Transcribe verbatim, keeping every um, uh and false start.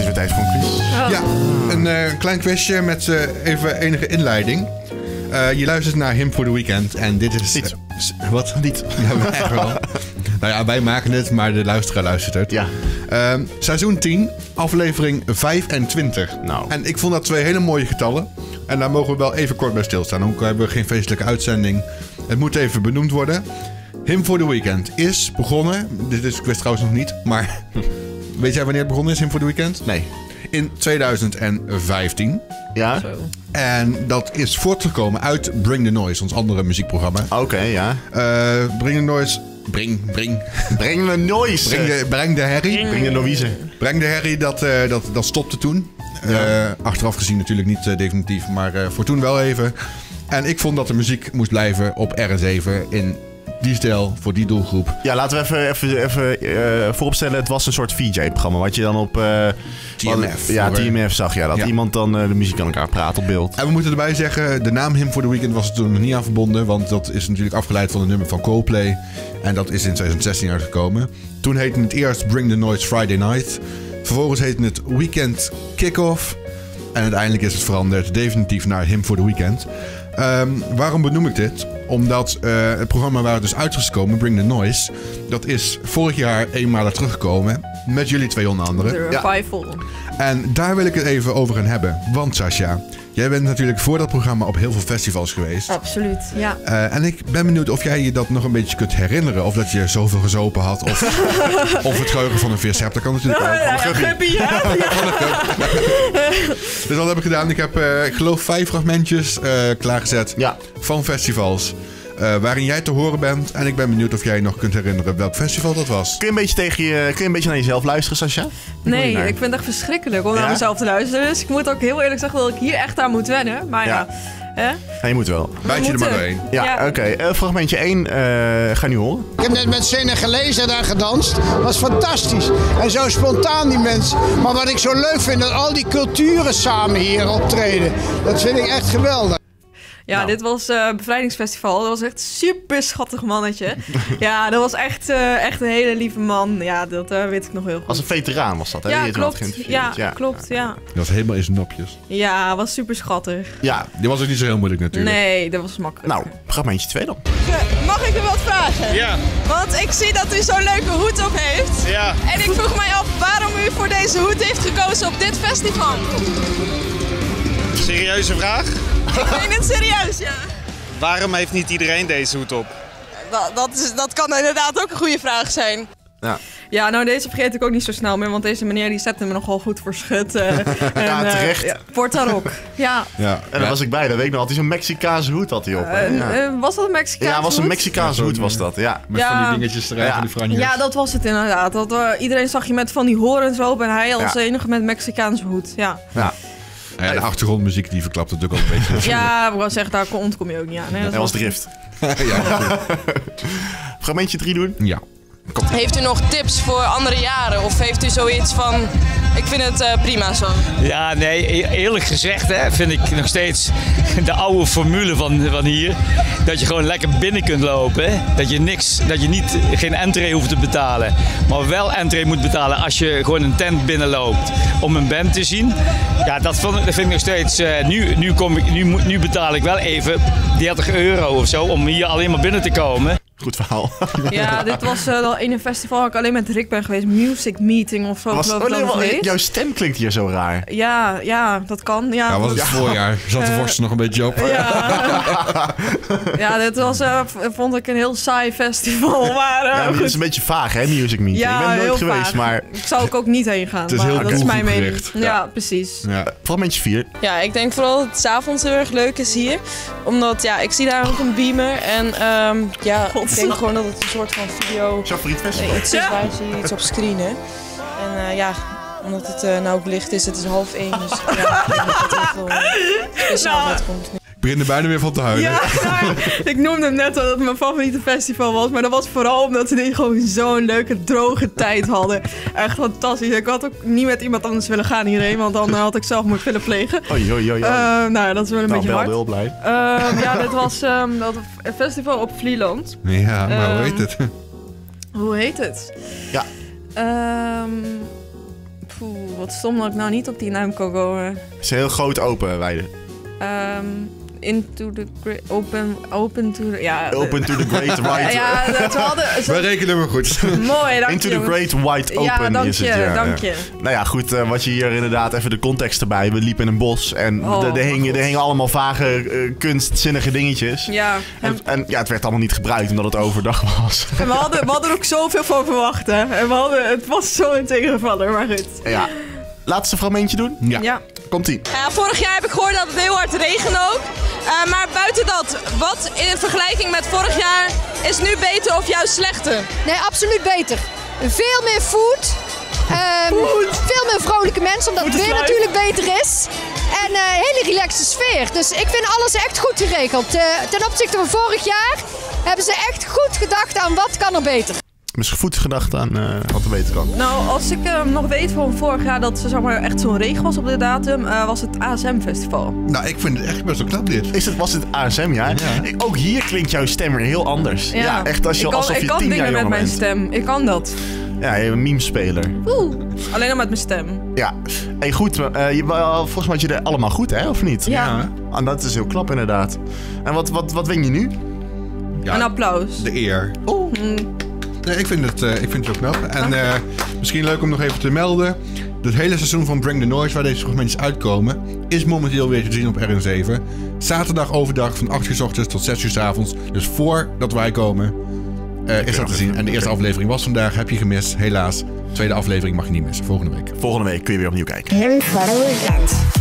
weer tijd voor een quiz. Oh. Ja, een uh, klein quizje met uh, even enige inleiding. Uh, je luistert naar Him for the Weekend en dit is... Niet. Uh, wat? Niet? Ja, echt wel. Nou ja, wij maken het, maar de luisteraar luistert het. Ja. Uh, seizoen tien, aflevering vijfentwintig. Nou. En ik vond dat twee hele mooie getallen. En daar mogen we wel even kort bij stilstaan. Ook hebben we geen feestelijke uitzending. Het moet even benoemd worden. Him for the Weekend is begonnen. Dit is, ik wist trouwens nog niet, maar... Weet jij wanneer het begonnen is, Him for the Weekend? Nee. In tweeduizend vijftien. Ja? Zo. En dat is voortgekomen uit Bring the Noise, ons andere muziekprogramma. Oké, okay, ja. Uh, Bring the Noise... Bring, bring. Breng de noise. Breng de, breng de herrie. Breng de Louise. Breng de herrie, dat, uh, dat, dat stopte toen. Ja. Uh, achteraf gezien natuurlijk niet uh, definitief, maar uh, voor toen wel even. En ik vond dat de muziek moest blijven op R zeven in die stijl, voor die doelgroep. Ja, laten we even, even, even uh, vooropstellen. Het was een soort V J-programma. Wat je dan op... Uh, T M F. Ja, T M F zag. Ja, dat ja. iemand dan uh, de muziek aan elkaar praat op beeld. En we moeten erbij zeggen, de naam Him for the Weekend was er toen nog niet aan verbonden. Want dat is natuurlijk afgeleid van een nummer van Coldplay. En dat is in twintig zestien uitgekomen. Toen heette het eerst Bring the Noise Friday Night. Vervolgens heette het Weekend Kickoff. En uiteindelijk is het veranderd definitief naar Him for the Weekend. Um, waarom benoem ik dit? Omdat uh, het programma waar het dus uit is gekomen, Bring the Noise, dat is vorig jaar eenmalig teruggekomen. Met jullie twee onder andere. De revival. Ja. En daar wil ik het even over gaan hebben. Want Sascha, jij bent natuurlijk voor dat programma op heel veel festivals geweest. Absoluut, ja. Uh, en ik ben benieuwd of jij je dat nog een beetje kunt herinneren. Of dat je zoveel gezopen had. Of, of het geheugen van een vis hebt. Dat kan natuurlijk ook. Ja, ja, guppie, ja. Dus wat heb ik gedaan? Ik heb, uh, ik geloof, vijf fragmentjes uh, klaargezet ja. van festivals. Uh, waarin jij te horen bent. En ik ben benieuwd of jij je nog kunt herinneren welk festival dat was. Kun je een beetje, tegen je, kun je een beetje naar jezelf luisteren, Sascha? Nee, ik vind het echt verschrikkelijk om ja? naar mezelf te luisteren. Dus ik moet ook heel eerlijk zeggen dat ik hier echt aan moet wennen. Maar ja, ja, hè? Ja, je moet wel. Bijt je er maar doorheen. Ja, ja. oké. Okay. Uh, fragmentje één. Uh, ga nu horen. Ik heb net met Senegalezen daar gedanst. Dat was fantastisch. En zo spontaan die mensen. Maar wat ik zo leuk vind, dat al die culturen samen hier optreden. Dat vind ik echt geweldig. Ja, nou. Dit was uh, Bevrijdingsfestival. Dat was echt een super schattig mannetje. Ja, dat was echt, uh, echt een hele lieve man. Ja, dat uh, weet ik nog heel goed. Als een veteraan was dat, hè? Ja, die klopt. Ja, ja, klopt, ja. Die was helemaal in zijn nopjes. Ja, was super schattig. Ja. Die was ook niet zo heel moeilijk natuurlijk. Nee, dat was makkelijk. Nou, fragmentje twee dan. Mag ik u wat vragen? Ja. Want ik zie dat u zo'n leuke hoed op heeft. Ja. En ik vroeg mij af waarom u voor deze hoed heeft gekozen op dit festival. Serieuze vraag? Ik meen het serieus, ja. Waarom heeft niet iedereen deze hoed op? Dat, dat, is, dat kan inderdaad ook een goede vraag zijn. Ja. Ja, nou deze vergeet ik ook niet zo snel meer, want deze meneer die zette me nogal goed voor schut. Uh, ja, en, terecht. Uh, ja, Porta Rock, ja. ja. En daar ja. was ik bij, dat weet ik nog. Had hij zo'n Mexicaanse hoed had hij op. Uh, ja. uh, was dat een Mexicaanse Ja, was een hoed? Mexicaanse hoed was dat, ja. Met ja. van die dingetjes eruit, ja. van die franjes. Ja, dat was het inderdaad. Dat, uh, iedereen zag je met van die horens op en hij als ja. enige met Mexicaanse hoed, ja. Ja. Ja, de achtergrondmuziek die verklapt het ook al een beetje. Ja, ik wou zeggen, daar ontkom je ook niet aan. Hè? Dat was drift. ja. Fragmentje drie doen? Ja. Kom. Heeft u nog tips voor andere jaren? Of heeft u zoiets van, ik vind het uh, prima zo? Ja, nee, eerlijk gezegd hè, vind ik nog steeds de oude formule van, van hier. Dat je gewoon lekker binnen kunt lopen. Hè? Dat je niks, dat je niet, geen entree hoeft te betalen. Maar wel entree moet betalen als je gewoon een tent binnenloopt om een band te zien. Ja, dat vind, dat vind ik nog steeds. Uh, nu, nu, kom ik, nu, nu betaal ik wel even dertig euro of zo om hier alleen maar binnen te komen. Goed verhaal. Ja, dit was uh, in een festival waar ik alleen met Rick ben geweest. Music Meeting of zo. Was, oh, nee, wel, jouw stem klinkt hier zo raar. Ja, ja, dat kan. Ja, ja was het ja. voorjaar. Zat de vorst uh, nog een beetje op. Ja, ja dit was, uh, vond ik een heel saai festival. Maar, uh, ja, maar het is een beetje vaag, hè, Music Meeting. Ja, ik ben er nooit geweest, vaag. maar... Ik zou ik ook niet heen gaan. Het is maar heel dat is mijn mening. Ja. Ja, precies. Ja. Fragmentje vier. Ja, ik denk vooral dat het 's avonds heel erg leuk is hier. Omdat, ja, ik zie daar ook een beamer. En um, ja, ik denk gewoon dat het een soort van video... Favoriet festival? Iets is waar zie je iets op screenen. En uh, ja, omdat het uh, nou ook licht is, het is half één. Dus ja, ik denk dat het heel veel uh, speciaal nou, uitkomt. Ik begin er bijna weer van te huilen. Ja, nou, ik noemde hem net al dat het mijn favoriete festival was. Maar dat was vooral omdat ze die gewoon zo'n leuke, droge tijd hadden. Echt fantastisch. Ik had ook niet met iemand anders willen gaan hierheen. Want dan had ik zelf moeten willen plegen. Oei, oei, oei. Uh, nou ja, dat is wel een nou, beetje hard. heel blij. Uh, ja, dit was um, dat festival op Vlieland. Ja, maar um, hoe heet het? Hoe heet het? Ja. Um, Oeh, wat stom dat ik nou niet op die naam kan komen. Het is een heel groot open weide. Um, into the great... Open... Open to the... Ja, Open to the great wide... ja, dat we hadden... We rekenen hem goed. Mooi, dank Into je. the great wide open ja, dank is je, het. Ja, dank ja. je. Nou ja, goed, uh, wat je hier inderdaad... Even de context erbij. We liepen in een bos en Oh, er hingen, hingen allemaal vage, uh, kunstzinnige dingetjes. Ja. En, en ja, het werd allemaal niet gebruikt omdat het overdag was. En we hadden, we hadden er ook zoveel van verwacht, hè. En we hadden... Het was zo een tegenvaller, maar goed. Ja. Laatste fragmentje doen? Ja. Ja. Komt-ie. Ja, vorig jaar heb ik gehoord dat het heel hard regende ook. Uh, maar buiten dat, wat in vergelijking met vorig jaar is nu beter of juist slechter? Nee, absoluut beter. Veel meer food. Um, veel meer vrolijke mensen, omdat het weer natuurlijk beter is. En een uh, hele relaxte sfeer. Dus ik vind alles echt goed geregeld. Uh, ten opzichte van vorig jaar hebben ze echt goed gedacht aan wat kan er beter. Misschien goed gedacht aan uh, wat er beter kan. Nou, als ik uh, nog weet van vorig jaar dat er zeg maar, echt zo'n regen was op de datum, uh, was het A S M-festival. Nou, ik vind het echt best wel knap dit. Is het, was het A S M, ja? Ja. Ook hier klinkt jouw stem weer heel anders. Ja, ja echt als je, ik kan, alsof je ik kan tien jaar dingen met jonger mijn bent. stem. Ik kan dat. Ja, je bent een meme-speler. Oeh. Alleen al met mijn stem. Ja. Hey, goed, uh, je, uh, volgens mij had je er allemaal goed, hè? Of niet? Ja. ja. En dat is heel knap, inderdaad. En wat, wat, wat win je nu? Ja, een applaus. De eer. Oh. Mm. Nee, ik vind het, uh, ik vind het wel knap. En uh, misschien leuk om nog even te melden. Het hele seizoen van Bring the Noise, waar deze fragmentjes uitkomen, is momenteel weer te zien op R N zeven. Zaterdag overdag van acht uur 's ochtends tot zes uur 's avonds. Dus voordat wij komen, uh, is dat te zien. En de eerste aflevering was vandaag, heb je gemist. Helaas. De tweede aflevering mag je niet missen. Volgende week. Volgende week kun je weer opnieuw kijken. Heel weekend.